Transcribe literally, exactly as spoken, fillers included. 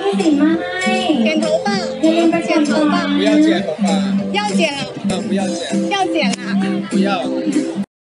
สินมาให้剪头发， อย่าลืมไปเปลี่ยนตัว不要剪头发， 要剪了， 嗯，不要剪， 要剪了。 不要。